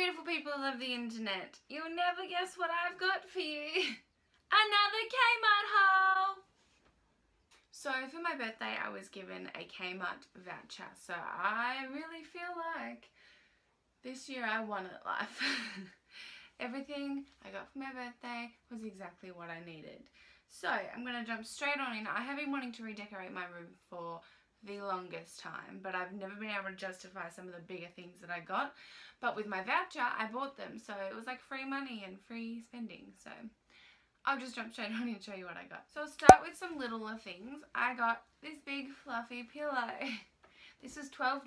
beautiful people of the internet, you'll never guess what I've got for you. Another Kmart haul! So for my birthday I was given a Kmart voucher, so I really feel like this year I won at life. Everything I got for my birthday was exactly what I needed. So I'm going to jump straight on in. I have been wanting to redecorate my room for the longest time, but I've never been able to justify some of the bigger things that I got. But with my voucher, I bought them, so it was like free money and free spending. So I'll just jump straight on and show you what I got. So I'll start with some littler things. I got this big fluffy pillow. This was $12.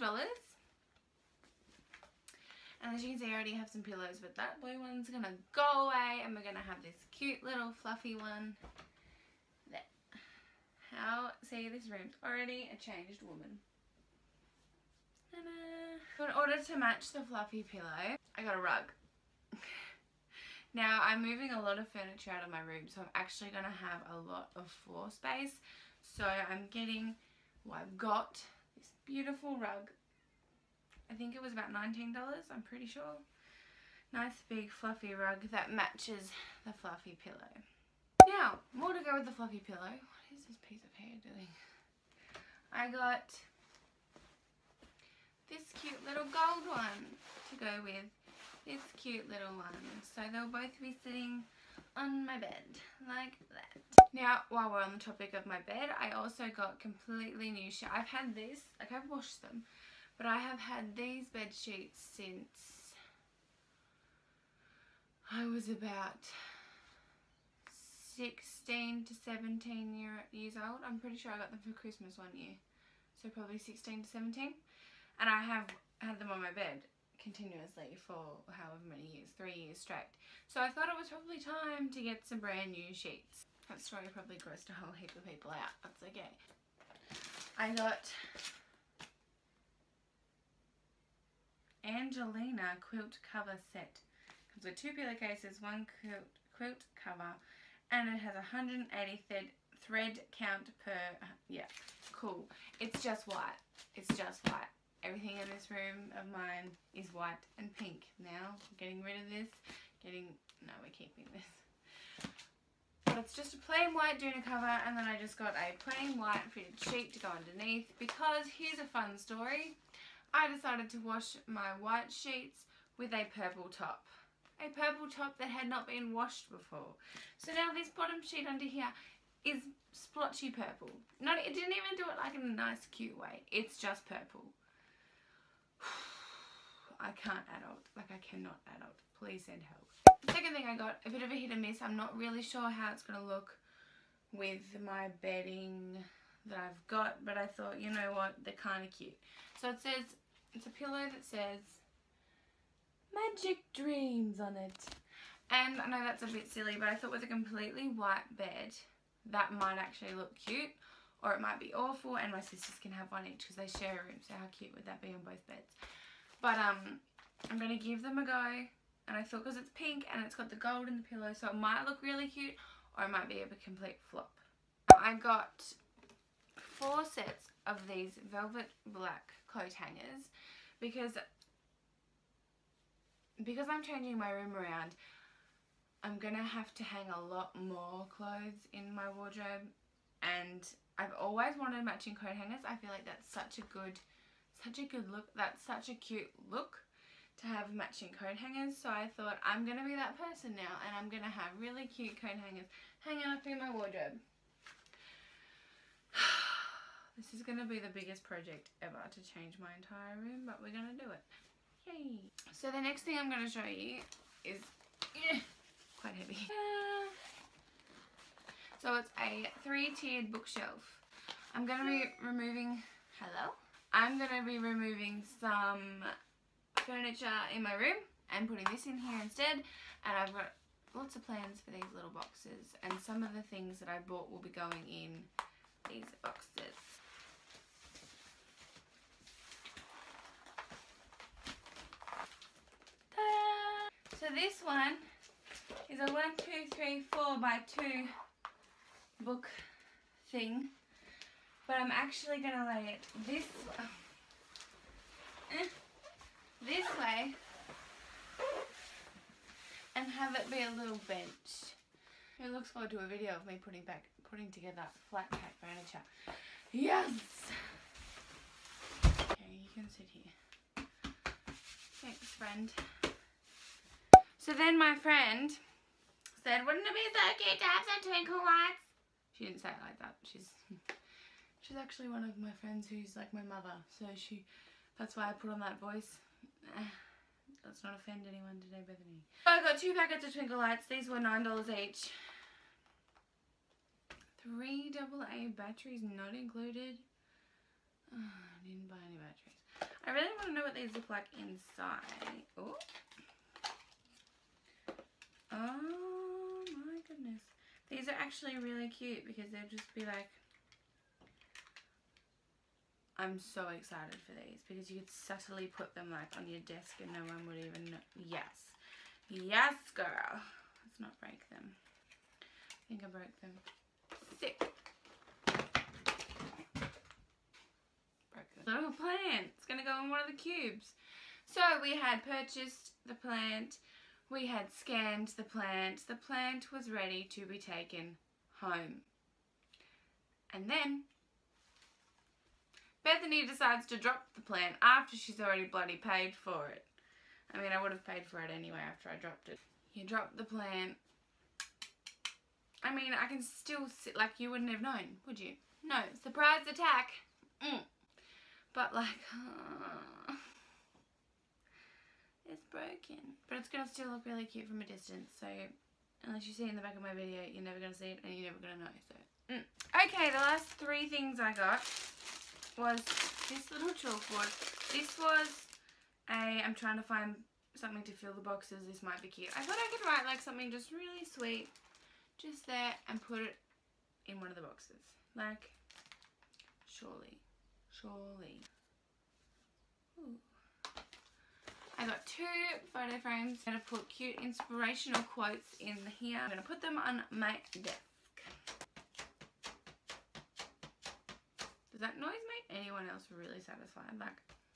And as you can see, I already have some pillows, but that blue one's going to go away, and we're going to have this cute little fluffy one. There. See, this room's already a changed woman. So in order to match the fluffy pillow, I got a rug. Now, I'm moving a lot of furniture out of my room, so I'm actually going to have a lot of floor space. So I've got this beautiful rug. I think it was about $19, I'm pretty sure. Nice big fluffy rug that matches the fluffy pillow. Now, more to go with the fluffy pillow. What is this piece of hair doing? I got this cute little gold one to go with this cute little one. So they'll both be sitting on my bed like that. Now, while we're on the topic of my bed, I also got completely new sheets. I've had this, like I've washed them. But I have had these bed sheets since I was about 16 to 17 years old. I'm pretty sure I got them for Christmas one year. So probably 16 to 17. And I have had them on my bed continuously for however many years, 3 years straight. So I thought it was probably time to get some brand new sheets. That story probably grossed a whole heap of people out. That's okay. I got Angelina quilt cover set. Comes with 2 pillowcases, 1 quilt cover, and it has 180 thread count per. Yeah, cool. It's just white. It's just white. Everything in this room of mine is white and pink. Now I'm getting rid of this. No, we're keeping this. But it's just a plain white doona cover, and then I just got a plain white fitted sheet to go underneath, because here's a fun story. I decided to wash my white sheets with a purple top. A purple top that had not been washed before. So now this bottom sheet under here is splotchy purple. It didn't even do it like in a nice cute way. It's just purple. I can't adult. Like I cannot adult. Please send help. The second thing I got, a bit of a hit and miss. I'm not really sure how it's going to look with my bedding that I've got, but I thought, you know what, they're kind of cute. So it says, it's a pillow that says Magic Dreams on it. And I know that's a bit silly, but I thought with a completely white bed, that might actually look cute, or it might be awful, and my sisters can have one each because they share a room, so how cute would that be on both beds? But I'm going to give them a go, and I thought because it's pink and it's got the gold in the pillow, so it might look really cute, or it might be a complete flop. I got 4 sets of these velvet black coat hangers because I'm changing my room around. I'm gonna have to hang a lot more clothes in my wardrobe, and I've always wanted matching coat hangers. I feel like that's such a good look. That's such a cute look to have matching coat hangers. So I thought I'm gonna be that person now, and I'm gonna have really cute coat hangers hanging up in my wardrobe. This is going to be the biggest project ever to change my entire room, but we're going to do it. Yay! So the next thing I'm going to show you is quite heavy. So it's a 3-tiered bookshelf. I'm going to be removing, I'm going to be removing some furniture in my room and putting this in here instead. And I've got lots of plans for these little boxes, and some of the things that I bought will be going in these boxes. So this one is a 1, 2, 3, 4 by 2 book thing, but I'm actually going to lay it this way have it be a little bench. Who looks forward to a video of me putting together flat pack furniture? Yes! Okay, you can sit here. Thanks, friend. So then my friend said, wouldn't it be so cute to have some twinkle lights? She didn't say it like that. She's actually one of my friends who's like my mother. So that's why I put on that voice. Let's not offend anyone today, Bethany. So I got 2 packets of twinkle lights. These were $9 each. 3 AA batteries not included. Oh, I didn't buy any batteries. I really want to know what these look like inside. Oh. Oh my goodness. These are actually really cute because they'll just be like, I'm so excited for these because you could subtly put them like on your desk and no one would even know. Yes. Yes, girl. Let's not break them. I think I broke them. Sick. Broke them. Little plant. It's going to go in one of the cubes. So we had purchased the plant. We had scanned the plant. The plant was ready to be taken home. And then Bethany decides to drop the plant after she's already bloody paid for it. I mean, I would have paid for it anyway after I dropped it. You drop the plant. I mean, I can still sit, like, you wouldn't have known, would you? No, surprise attack. But like, it's broken. But it's going to still look really cute from a distance. So unless you see it in the back of my video, you're never going to see it and you're never going to know. So okay, the last 3 things I got was this little chalkboard. This was I'm trying to find something to fill the boxes. This might be cute. I thought I could write like something just really sweet just there and put it in one of the boxes. Like, surely. Ooh. I got 2 photo frames. I'm going to put cute inspirational quotes in here. I'm going to put them on my desk. Does that noise make anyone else really satisfied? Like,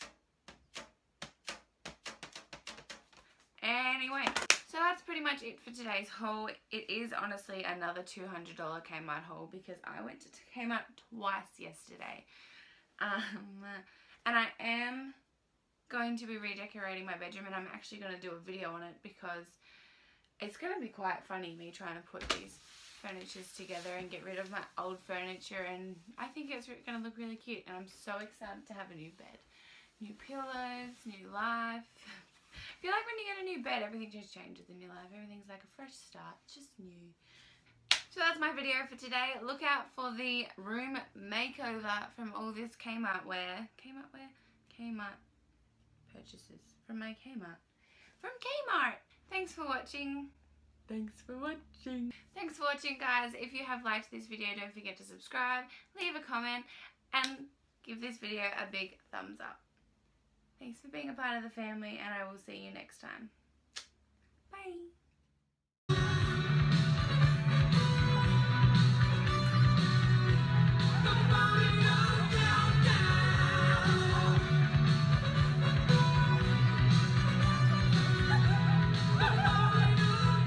anyway, so that's pretty much it for today's haul. It is honestly another $200 Kmart haul because I went to Kmart twice yesterday. And I am going to be redecorating my bedroom, and I'm actually going to do a video on it because it's going to be quite funny me trying to put these furnitures together and get rid of my old furniture, and I think it's going to look really cute, and I'm so excited to have a new bed. New pillows, new life. I feel like when you get a new bed, everything just changes in your life. Everything's like a fresh start. It's just new. So that's my video for today. Look out for the room makeover from all this Kmart wear. Kmart purchases from my Kmart. From Kmart. Thanks for watching. Thanks for watching, guys. If you have liked this video, don't forget to subscribe, leave a comment, and give this video a big thumbs up. Thanks for being a part of the family, and I will see you next time. Bye.